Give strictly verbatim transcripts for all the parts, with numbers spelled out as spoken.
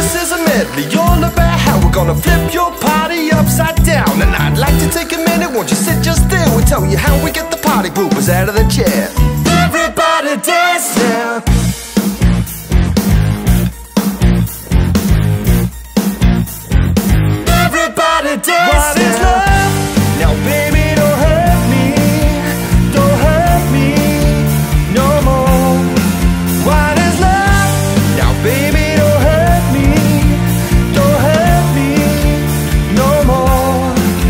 This is a medley all about how we're gonna flip your party upside down. And I'd like to take a minute, won't you sit just there? We'll tell you how we get the party poopers out of the chair. Everybody dance now. Everybody dance. What is love? Now baby, don't hurt me, don't hurt me no more. What is love? Now baby, don't hurt me, don't hurt me no more.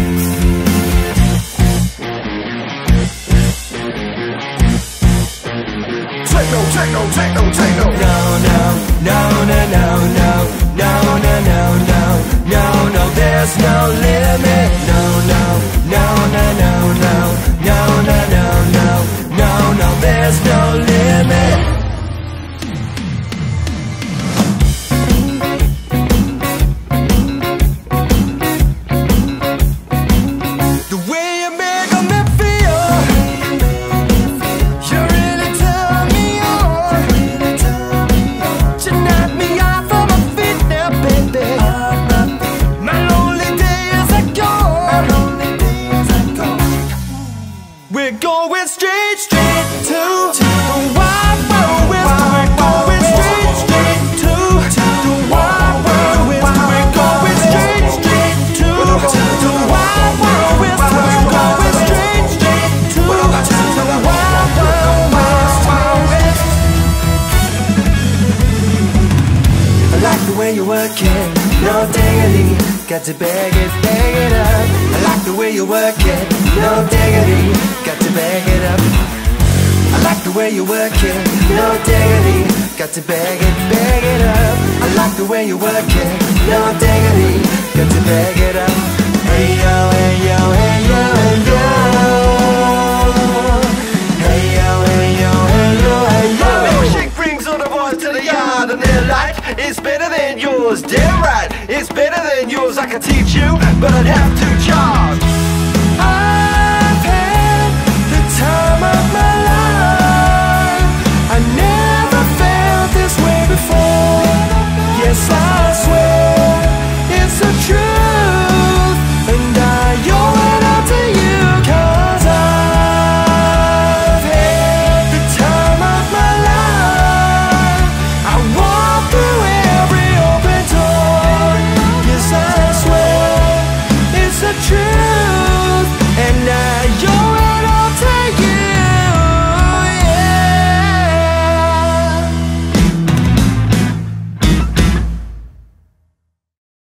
Techno, techno, techno, techno. No, no, no, no, no, no, no, no, no, no, no, no. There's no limit. No, no, no, no, no, no, no, no, no, no, no, no. There's no limit. The way you make me feel, you really turn me on. You knock me off of my feet now, baby. My lonely days are gone. We're going straight, straight to the wild world west. We're going straight, straight to the wild world west. We're going straight, straight to the wild world west. We're going straight, straight to the wild world west. I like the way you work it, no diggity. Got to bag it, bag it up. I like the way you work it, no diggity. Got to bag it up. I like the way you work it, no diggity. Got to bag it, bag it up. I like the way you work it, no diggity. Got to bag it up. Hey yo, hey yo, hey yo, hey yo. Hey yo, hey yo, hey yo, hey yo. My milkshake brings all the boys to the yard, and their life is better than yours. Damn right, it's better than yours. I can teach you, but I'd have to charge. I